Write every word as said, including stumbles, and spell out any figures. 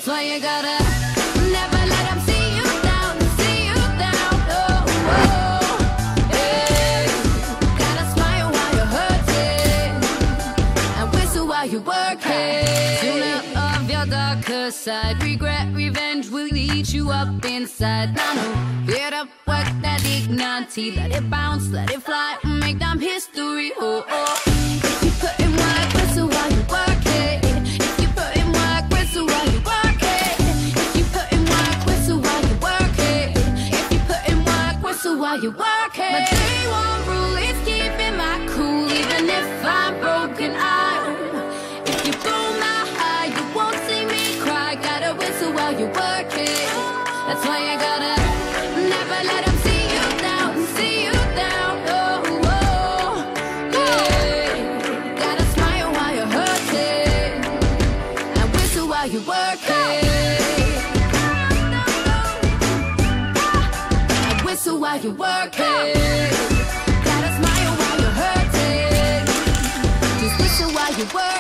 That's why you gotta never let them see you down, see you down. Oh, oh, yeah. Gotta smile while you're hurting and whistle while you're working. Sooner of your darker side, regret, revenge will eat you up inside. Now, no, get up, work that dignity, let it bounce, let it fly, make them history. Oh, oh. If you put in work, whistle while you work it. If you put in work, whistle while you work it. If you put in work, whistle while you work it. If you put in work, whistle while you work it. My day one rule is keeping my cool, even if I'm broken out. If you blow my high, you won't see me cry. Gotta whistle while you work it. That's why you gotta never let them see you down, see you down. Oh, oh, yeah. Gotta smile while you're hurting and whistle while you work it. And whistle while you work it. Gotta smile while you're hurting. Just whistle while you work.